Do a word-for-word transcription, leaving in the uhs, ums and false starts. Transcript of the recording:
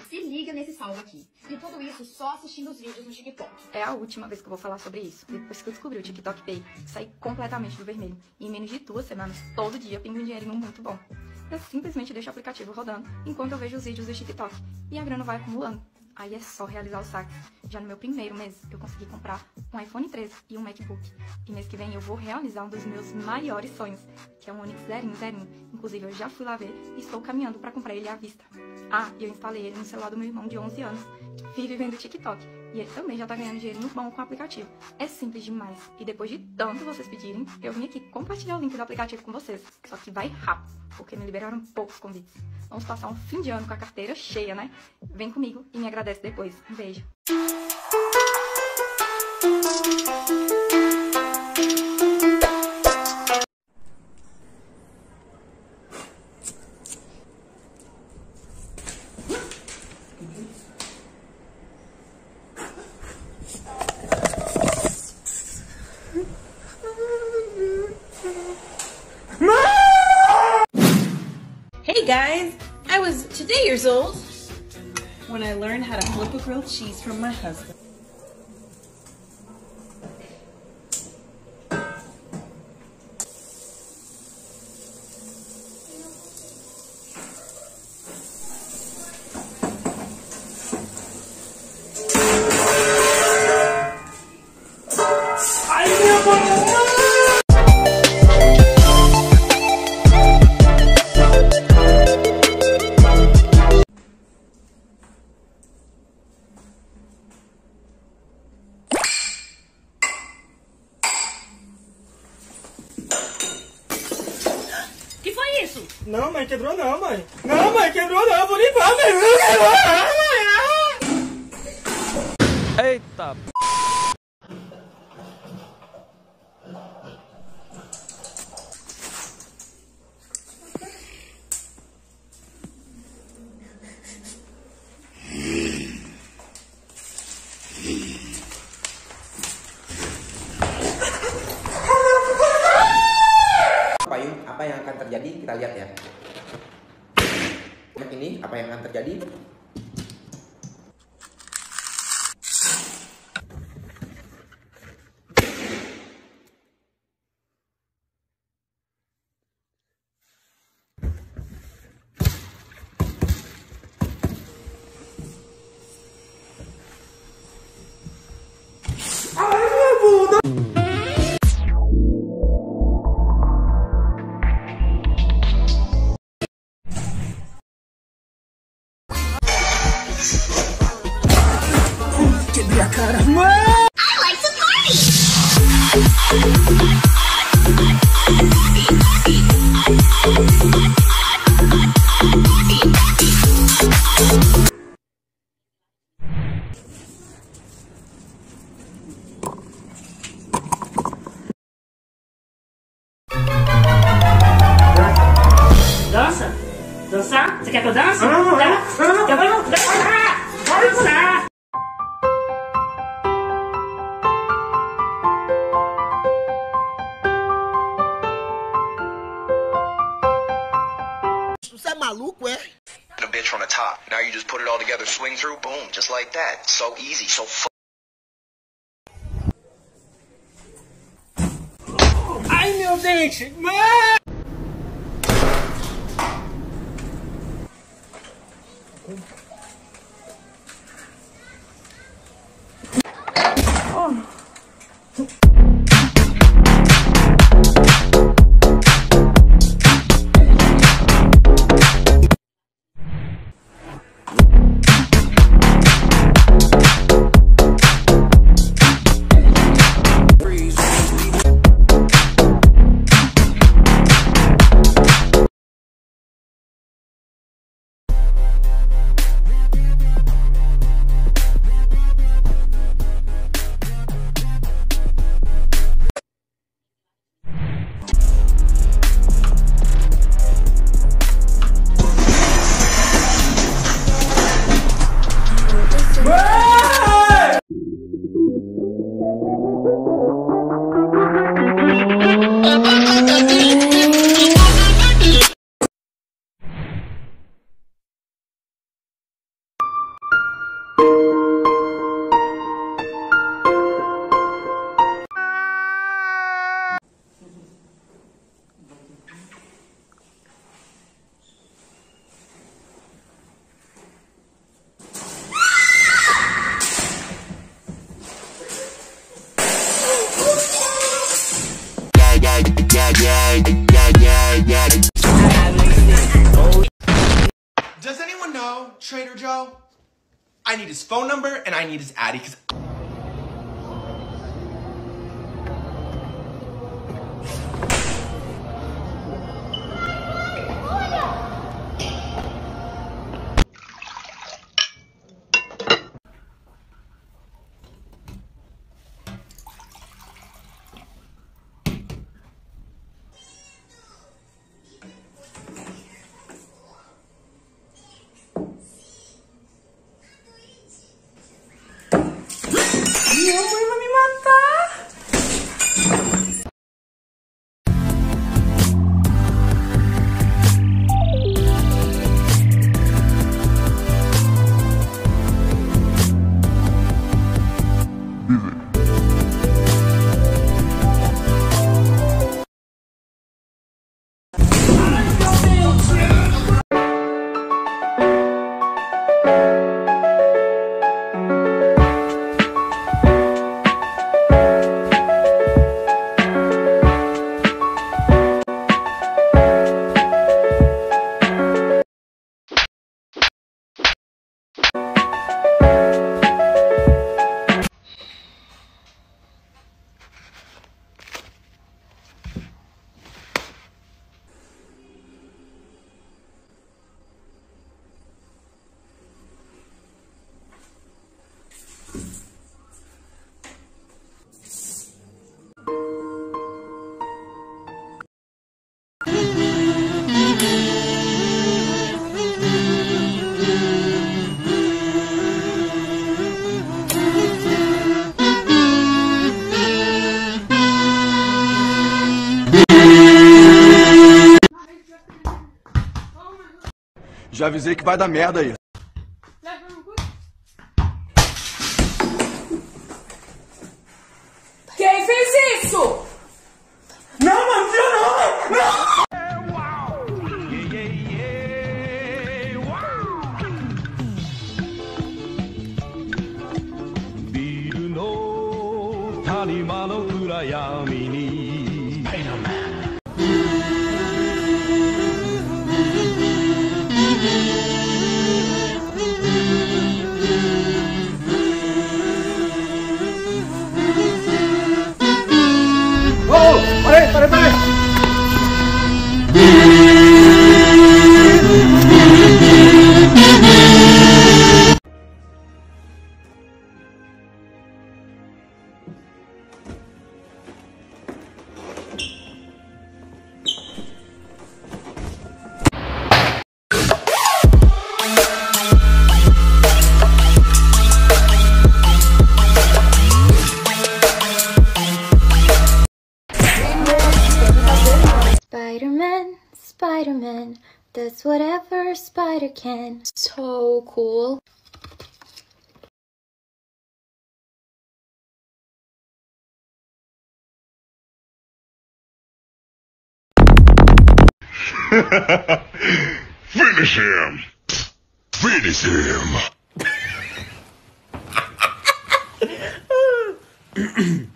se liga nesse salve aqui. E tudo isso só assistindo os vídeos no TikTok. É a última vez que eu vou falar sobre isso. Depois que eu descobri o TikTok Pay, saí completamente do vermelho. E em menos de duas semanas, todo dia, pingo um dinheirinho muito bom. Eu simplesmente deixo o aplicativo rodando enquanto eu vejo os vídeos do TikTok. E a grana vai acumulando. Aí é só realizar os saques. Já no meu primeiro mês, eu consegui comprar um iPhone treze e um MacBook. E mês que vem eu vou realizar um dos meus maiores sonhos, que é um Onix zerinho, zerinho. Inclusive, eu já fui lá ver e estou caminhando para comprar ele à vista. Ah, e eu instalei ele no celular do meu irmão de onze anos, que vive vendo TikTok. E ele também já tá ganhando dinheiro no bom com o aplicativo. É simples demais. E depois de tanto vocês pedirem, eu vim aqui compartilhar o link do aplicativo com vocês. Só que vai rápido, porque me liberaram poucos convites. Vamos passar um fim de ano com a carteira cheia, né? Vem comigo e me agradece depois. Um beijo. Hey guys, I was today years old when I learned how to flip a grilled cheese from my husband. Não, mãe, quebrou não, mãe. Não, mãe, quebrou não. Eu vou limpar, mãe. Eita. Apa yang akan terjadi, kita lihat ya. Ini apa yang akan terjadi? Dança? Dançar? Você quer que eu dance? Ah, não, tá? não. Eu vou dançar! Vou dançar! Você é maluco, é? A bitch from the top. Now you just put it all together, swing through, boom, just like that. So easy, so fu- Ai, meu dente! Mãe! Trader Joe? I need his phone number and I need his Addy, cause Minha mãe vai me matar! Já avisei que vai dar merda aí. Quem fez isso? não, mano, não, não! Peraí, peraí, peraí! Spider-Man, Spider-Man, does whatever a spider can. So cool. Finish him! Finish him!